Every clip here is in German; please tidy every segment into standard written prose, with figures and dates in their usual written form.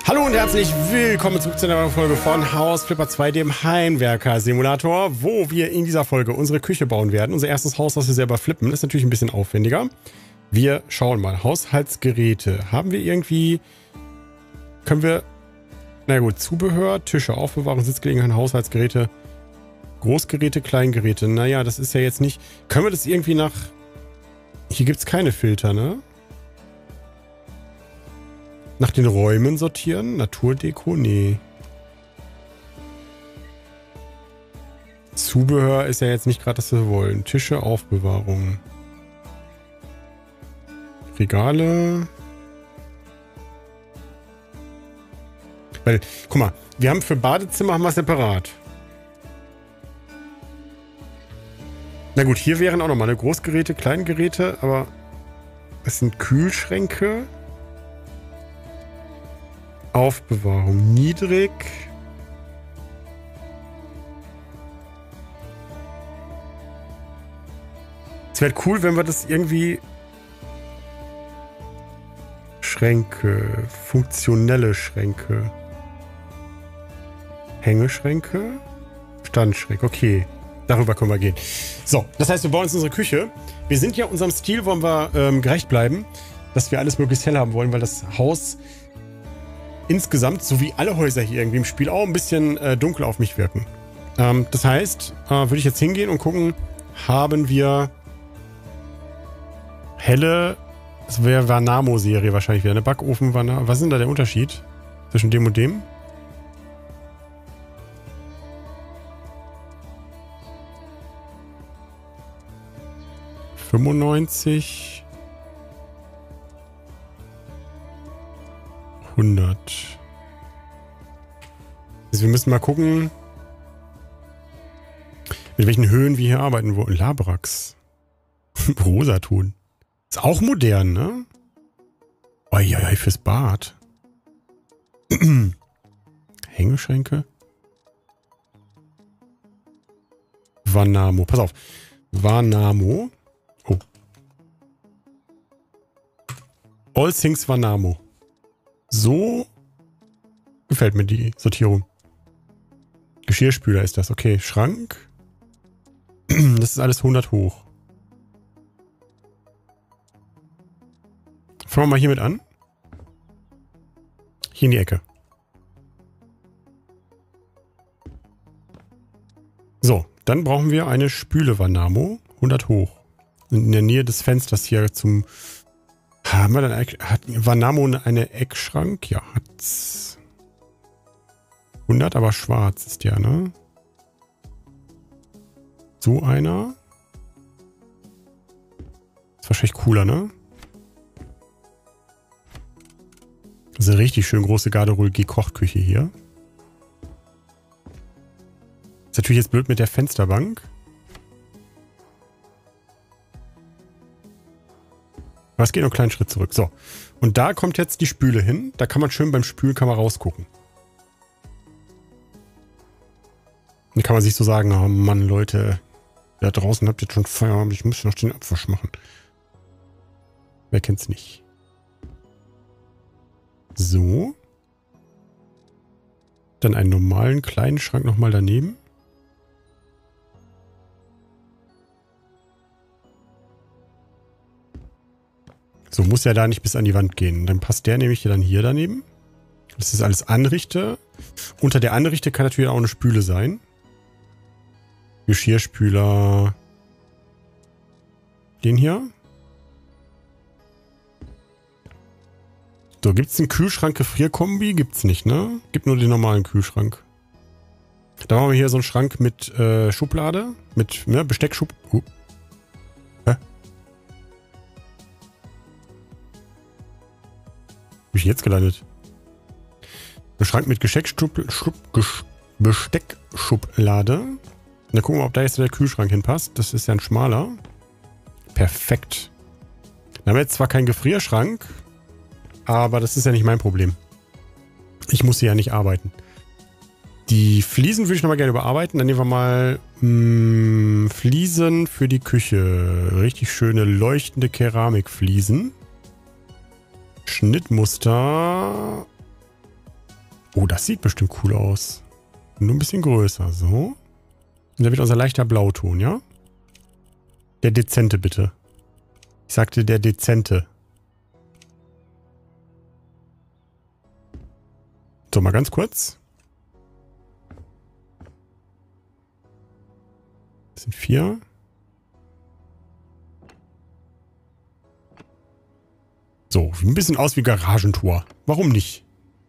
Hallo und herzlich willkommen zurück zu einer neuen Folge von Haus Flipper 2, dem Heimwerker-Simulator, wo wir in dieser Folge unsere Küche bauen werden. Unser erstes Haus, das wir selber flippen, ist natürlich ein bisschen aufwendiger. Wir schauen mal. Haushaltsgeräte. Haben wir irgendwie... Können wir... Na gut, Zubehör, Tische, Aufbewahrung, Sitzgelegenheiten, Haushaltsgeräte, Großgeräte, Kleingeräte. Naja, das ist ja jetzt nicht... Können wir das irgendwie nach... Hier gibt es keine Filter, ne? Nach den Räumen sortieren? Naturdeko? Nee. Zubehör ist ja jetzt nicht gerade, das wir wollen. Tische, Aufbewahrung. Regale. Weil, guck mal, wir haben für Badezimmer haben wir separat. Na gut, hier wären auch nochmal Großgeräte, Kleingeräte, aber das sind Kühlschränke. Aufbewahrung niedrig. Es wäre cool, wenn wir das irgendwie... Schränke. Funktionelle Schränke. Hängeschränke. Standschränke. Okay. Darüber können wir gehen. So, das heißt, wir bauen uns unsere Küche. Wir sind ja unserem Stil, wollen wir gerecht bleiben, dass wir alles möglichst hell haben wollen, weil das Haus... insgesamt, so wie alle Häuser hier irgendwie im Spiel, auch ein bisschen dunkel auf mich wirken. Das heißt, würde ich jetzt hingehen und gucken, haben wir helle, das wäre Vanamo-Serie wahrscheinlich wieder, eine Backofen, was ist denn da der Unterschied zwischen dem und dem? $95... 100. Also wir müssen mal gucken, mit welchen Höhen wir hier arbeiten wollen. Labrax. Rosaton. Ist auch modern, ne? Uiuiui, fürs Bad. Hängeschränke. Vanamo. Pass auf. Vanamo. Oh. All Things Vanamo. So gefällt mir die Sortierung. Geschirrspüler ist das. Okay, Schrank. Das ist alles 100 hoch. Fangen wir mal hiermit an. Hier in die Ecke. So, dann brauchen wir eine Spüle Vanamo. 100 hoch. In der Nähe des Fensters hier zum... Haben wir dann... Hat Vanamo eine Eckschrank? Ja, hat's. 100, aber schwarz ist der, ne? So einer. Ist wahrscheinlich cooler, ne? Das ist eine richtig schön große Garderobe-Kochküche hier. Ist natürlich jetzt blöd mit der Fensterbank. Aber es geht noch einen kleinen Schritt zurück. So. Und da kommt jetzt die Spüle hin. Da kann man schön beim Spülen kann man rausgucken. Dann kann man sich so sagen, oh Mann, Leute, da draußen habt ihr schon Feierabend, ich muss noch den Abwasch machen. Wer kennt's nicht? So. Dann einen normalen kleinen Schrank nochmal daneben. So, muss ja da nicht bis an die Wand gehen. Dann passt der nämlich dann hier daneben. Das ist alles Anrichte. Unter der Anrichte kann natürlich auch eine Spüle sein. Geschirrspüler. Den hier. So, gibt es einen Kühlschrank-Gefrierkombi? Gibt's nicht, ne? Gibt nur den normalen Kühlschrank. Da haben wir hier so einen Schrank mit Schublade. Mit Besteckschublade. Hä? Wo bin ich jetzt gelandet? Ein Schrank mit Besteckschublade. Und dann gucken wir, ob da jetzt der Kühlschrank hinpasst. Das ist ja ein schmaler. Perfekt. Dann haben wir jetzt zwar keinen Gefrierschrank, aber das ist ja nicht mein Problem. Ich muss hier ja nicht arbeiten. Die Fliesen würde ich nochmal gerne überarbeiten. Dann nehmen wir mal Fliesen für die Küche. Richtig schöne leuchtende Keramikfliesen. Schnittmuster. Oh, das sieht bestimmt cool aus. Nur ein bisschen größer, so. Und da wird unser leichter Blauton, ja? Der dezente, bitte. Ich sagte der dezente. So, mal ganz kurz. Das sind 4. So, ein bisschen aus wie Garagentor. Warum nicht?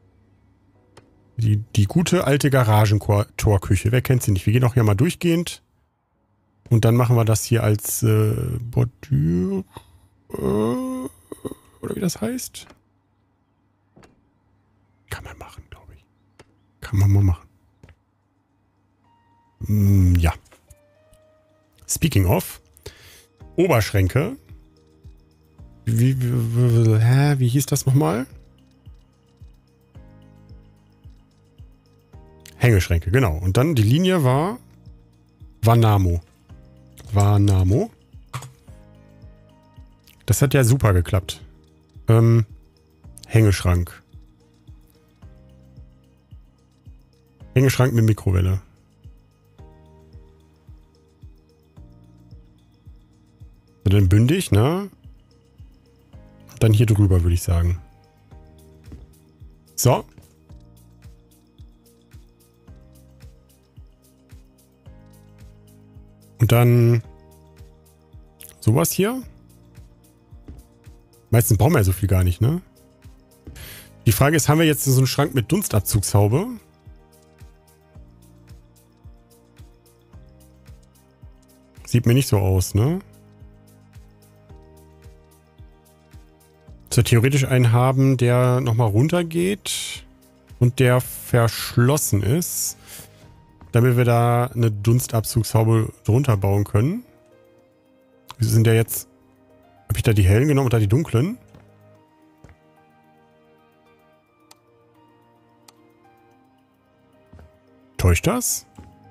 Die gute alte Garagentorküche. Wer kennt sie nicht? Wir gehen auch hier mal durchgehend. Und dann machen wir das hier als Bordure. Oder wie das heißt? Kann man machen, glaube ich. Kann man mal machen. Ja. Speaking of. Oberschränke. Wie hieß das nochmal? Hängeschränke, genau. Und dann die Linie war Vanamo. Das hat ja super geklappt. Hängeschrank. Hängeschrank mit Mikrowelle. So, dann bündig, ne? Und dann hier drüber, würde ich sagen. So. Und dann sowas hier. Meistens brauchen wir ja so viel gar nicht, ne? Die Frage ist, haben wir jetzt so einen Schrank mit Dunstabzugshaube? Sieht mir nicht so aus, ne? So, theoretisch einen haben, der nochmal runtergeht und der verschlossen ist, damit wir da eine Dunstabzugshaube drunter bauen können. Wie sind der jetzt? Habe ich da die hellen genommen und da die dunklen? Täuscht das?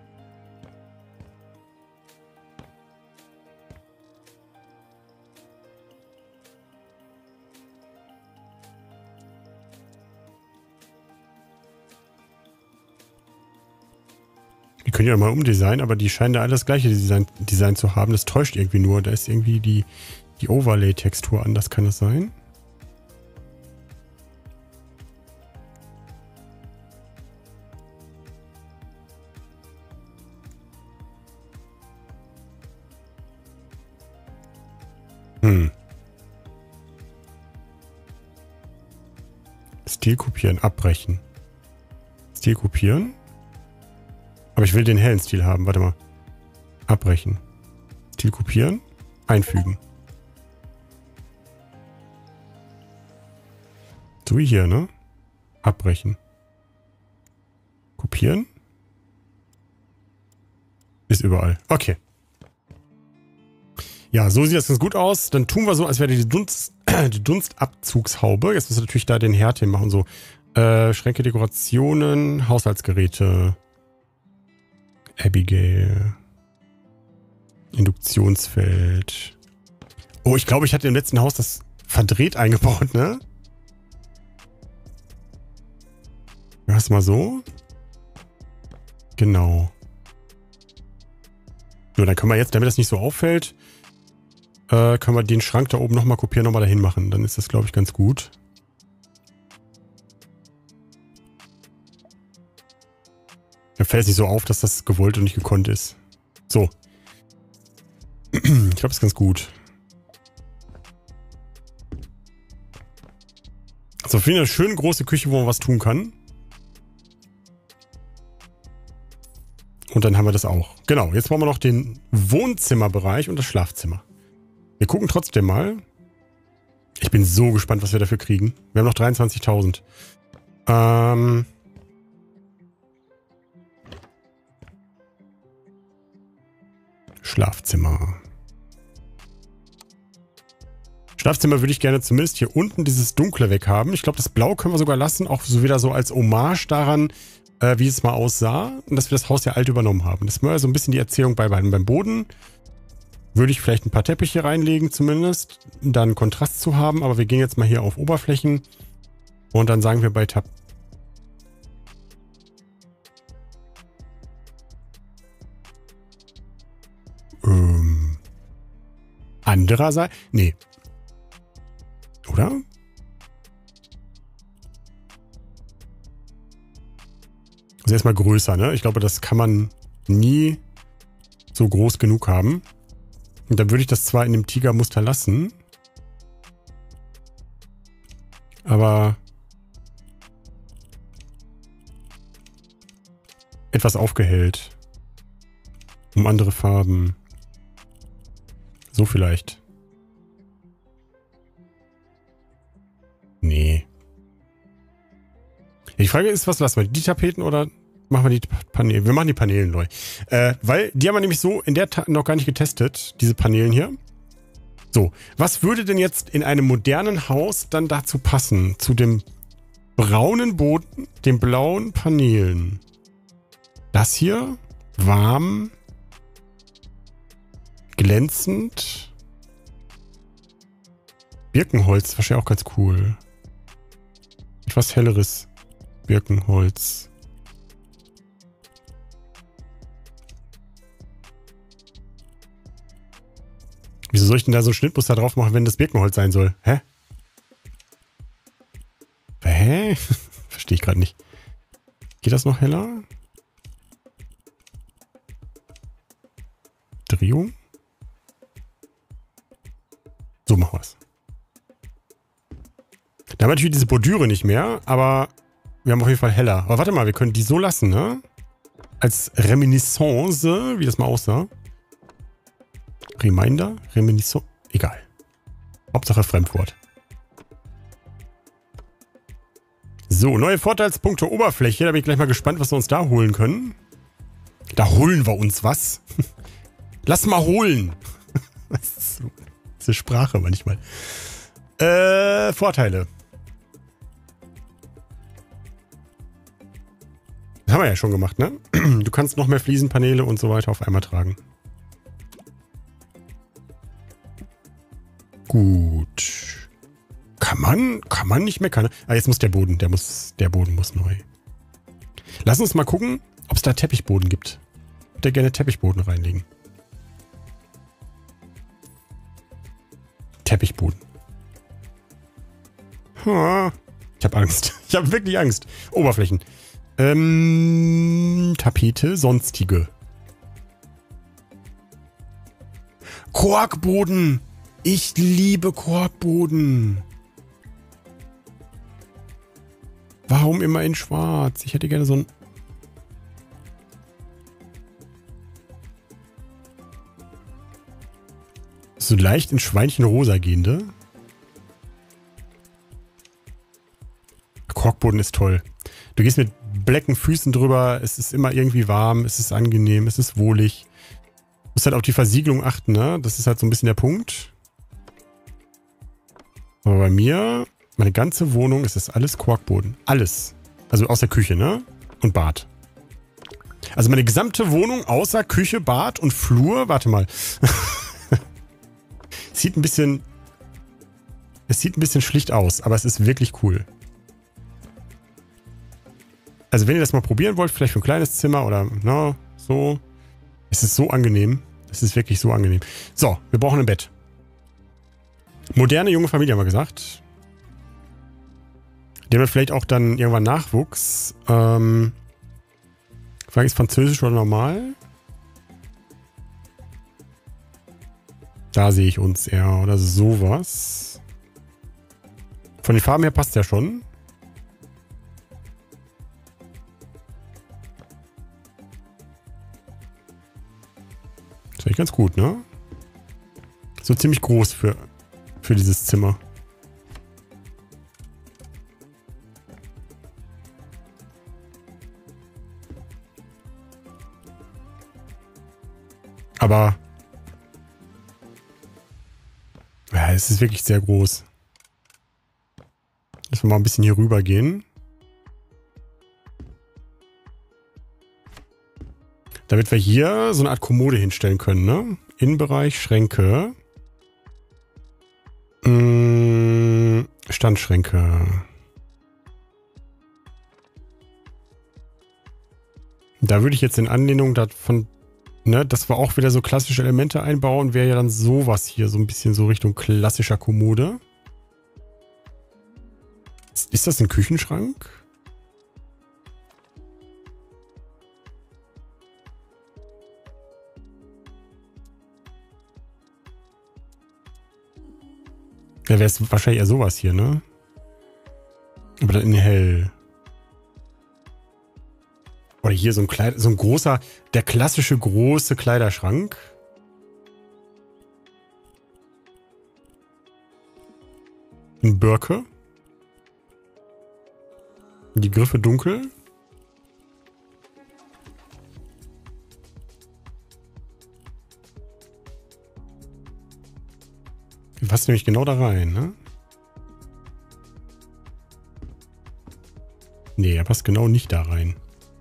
Die können ja mal umdesignen, aber die scheinen da alle das gleiche Design zu haben. Das täuscht irgendwie nur. Da ist irgendwie die Overlay-Textur anders. Kann das sein? Stil kopieren, abbrechen. Stil kopieren. Aber ich will den hellen Stil haben. Warte mal. Abbrechen. Stil kopieren. Einfügen. So wie hier, ne? Abbrechen. Kopieren. Ist überall. Okay. Ja, so sieht das ganz gut aus. Dann tun wir so, als wäre die Dunstabzugshaube. Jetzt müssen wir natürlich da den Herd hin machen. So. Schränke, Dekorationen, Haushaltsgeräte. Abigail. Induktionsfeld. Oh, ich glaube, ich hatte im letzten Haus das verdreht eingebaut, ne? Mach's mal so. Genau. So, dann können wir jetzt, damit das nicht so auffällt, können wir den Schrank da oben nochmal kopieren, nochmal dahin machen. Dann ist das, glaube ich, ganz gut. Da fällt es nicht so auf, dass das gewollt und nicht gekonnt ist. So. Ich glaube, das ist ganz gut. Also auf jeden Fall eine schöne große Küche, wo man was tun kann. Und dann haben wir das auch. Genau, jetzt brauchen wir noch den Wohnzimmerbereich und das Schlafzimmer. Wir gucken trotzdem mal. Ich bin so gespannt, was wir dafür kriegen. Wir haben noch 23.000. Schlafzimmer. Schlafzimmer würde ich gerne zumindest hier unten dieses Dunkle weg haben. Ich glaube, das Blau können wir sogar lassen. Auch so wieder so als Hommage daran, wie es mal aussah. Und dass wir das Haus ja alt übernommen haben. Das wäre so ein bisschen die Erzählung beim Boden. Würde ich vielleicht ein paar Teppiche reinlegen zumindest, um dann Kontrast zu haben. Aber wir gehen jetzt mal hier auf Oberflächen. Und dann sagen wir bei Tab Andererseits... Nee. Oder? Also erstmal größer, ne? Ich glaube, das kann man nie so groß genug haben. Und dann würde ich das zwar in dem Tigermuster lassen, aber etwas aufgehellt. Um andere Farben. So vielleicht. Nee. Die Frage ist, was lassen wir? Die Tapeten oder machen wir die Paneele? Wir machen die Paneele neu. Weil die haben wir nämlich so in der noch gar nicht getestet, diese Paneelen hier. So, was würde denn jetzt in einem modernen Haus dann dazu passen? Zu dem braunen Boden, den blauen Paneelen. Das hier, warm, glänzend. Birkenholz, wahrscheinlich auch ganz cool. Etwas helleres Birkenholz. Wieso soll ich denn da so ein Schnittmuster drauf machen, wenn das Birkenholz sein soll? Hä? Hä? Verstehe ich gerade nicht. Geht das noch heller? Drehung? So machen wir es. Da haben wir natürlich diese Bordüre nicht mehr, aber wir haben auf jeden Fall heller. Aber warte mal, wir können die so lassen, ne? Als Reminiscence, wie das mal aussah. Reminder? Reminiscence? Egal. Hauptsache Fremdwort. So, neue Vorteilspunkte Oberfläche. Da bin ich gleich mal gespannt, was wir uns da holen können. Da holen wir uns was. Lass mal holen. Das ist so diese Sprache manchmal. Vorteile. Das haben wir ja schon gemacht, ne? Du kannst noch mehr Fliesenpaneele und so weiter auf einmal tragen. Gut. Kann man nicht meckern. Ah, jetzt muss der Boden, der Boden muss neu. Lass uns mal gucken, ob es da Teppichboden gibt. Ich würde gerne Teppichboden reinlegen. Teppichboden. Ich habe Angst. Ich habe wirklich Angst. Oberflächen. Tapete, sonstige. Korkboden. Ich liebe Korkboden. Warum immer in schwarz? Ich hätte gerne so ein... So leicht in Schweinchenrosa gehende. Korkboden ist toll. Du gehst mit blecken Füßen drüber. Es ist immer irgendwie warm. Es ist angenehm. Es ist wohlig. Du musst halt auf die Versiegelung achten, ne? Das ist halt so ein bisschen der Punkt. Aber bei mir, meine ganze Wohnung, ist das alles Korkboden. Alles. Also aus der Küche, ne? Und Bad. Also meine gesamte Wohnung außer Küche, Bad und Flur. Warte mal. Es sieht ein bisschen schlicht aus, aber es ist wirklich cool. Also wenn ihr das mal probieren wollt, vielleicht für ein kleines Zimmer oder na, so. Es ist so angenehm. Es ist wirklich so angenehm. So, wir brauchen ein Bett. Moderne junge Familie, haben wir gesagt. Die haben vielleicht auch dann irgendwann Nachwuchs. Frage ist Französisch oder normal? Da sehe ich uns eher. Oder sowas. Von den Farben her passt ja schon. Das ist eigentlich ganz gut, ne? So ziemlich groß für dieses Zimmer. Aber ja, es ist wirklich sehr groß. Lass mal ein bisschen hier rüber gehen. Damit wir hier so eine Art Kommode hinstellen können, ne? Innenbereich, Schränke. Standschränke. Da würde ich jetzt in Anlehnung davon Ne, dass wir auch wieder so klassische Elemente einbauen, wäre ja dann sowas hier, so ein bisschen so Richtung klassischer Kommode. Ist das ein Küchenschrank? Ja, wäre es wahrscheinlich eher sowas hier, ne? Aber dann in hell. Oder hier so ein großer, der klassische große Kleiderschrank. Ein Birke. Die Griffe dunkel. Was nämlich genau da rein, ne? Nee, er passt genau nicht da rein.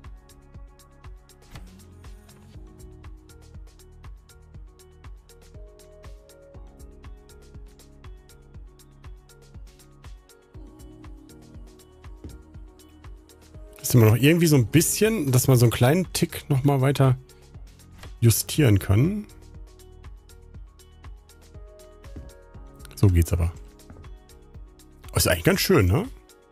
Ist immer noch irgendwie so ein bisschen, dass man so einen kleinen Tick nochmal weiter justieren kann. So geht's aber. Oh, ist eigentlich ganz schön, ne?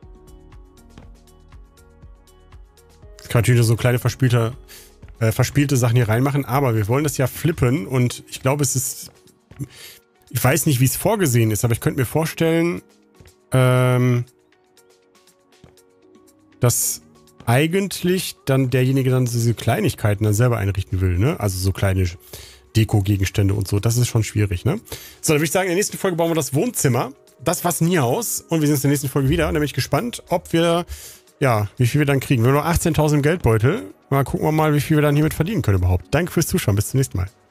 Jetzt kann man natürlich so kleine verspielte Sachen hier reinmachen, aber wir wollen das ja flippen und ich glaube, es ist... Ich weiß nicht, wie es vorgesehen ist, aber ich könnte mir vorstellen, dass eigentlich dann derjenige dann diese Kleinigkeiten dann selber einrichten will, ne? Also so kleine Deko-Gegenstände und so. Das ist schon schwierig, ne? So, dann würde ich sagen, in der nächsten Folge bauen wir das Wohnzimmer. Das war's nie aus. Und wir sehen uns in der nächsten Folge wieder. Und da bin ich gespannt, ob wir, ja, wie viel wir dann kriegen. Wir haben noch 18.000 im Geldbeutel. Mal gucken wir mal, wie viel wir dann hiermit verdienen können überhaupt. Danke fürs Zuschauen. Bis zum nächsten Mal.